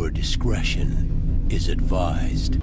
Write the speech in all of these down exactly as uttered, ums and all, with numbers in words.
Viewer discretion is advised.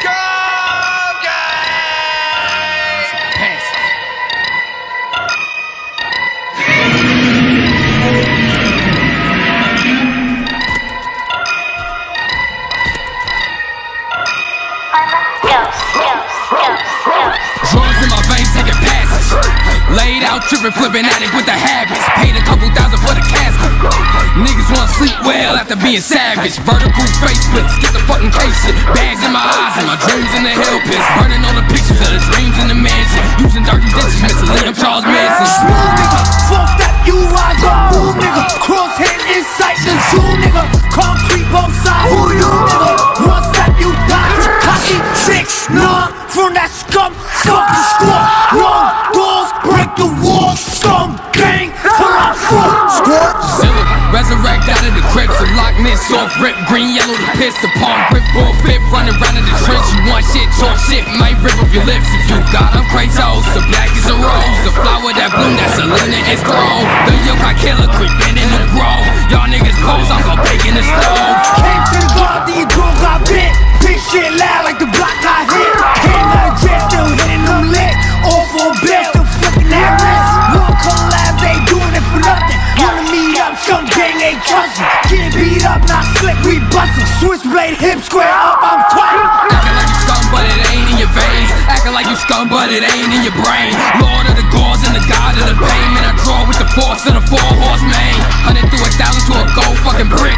Drugs in my veins taking passes. Laid out tripping, flipping addict with the habits. Paid a couple thousand for the casket. Niggas wanna sleep well after being savage. Vertical face splits, get the fucking case shit. Bags in my eyes and my dreams in the hell pits. Burning all the pictures of the dreams in the mansion. Using dirty ditches, Mister Liam Charles Manson. Smooth nigga, full step, you ride up, move nigga. Crosshair inside the zoo nigga. Concrete both sides, who you nigga? One step, you die. Cocky, six, nine, from that scum, fuck the squad. Wrong doors, break the walls, scum, gang, till I'm full. Squad, resurrect out of the crypts, a lock miss off rip, green, yellow, the piss, the palm grip, ball fit, running around in the trench. You want shit, talk shit, might rip up your lips if you got them Kratos. The black is a rose, the flower that bloom, that Selena is grown. The yoke I kill a creeping in the grove. Y'all niggas pose, I'm gon' bake in the stove. Came to the bar, the drone got bit. Big shit loud like the block got hit. Came out of jail, still hitting them lit. All for a bill, still flipping that wrist. One collab, they doing it for nothing. Wanna meet up, some gang ain't trustin'. Getting beat up, not slick, we bustin'. Switchblade, hip square up, I'm quiet. Acting like you scum, but it ain't in your veins. Acting like you scum, but it ain't in your brain. Lord of the gods and the god of the pain. Man, I draw with the force of the four horse mane. Hunted through a thousand to a gold fucking brick.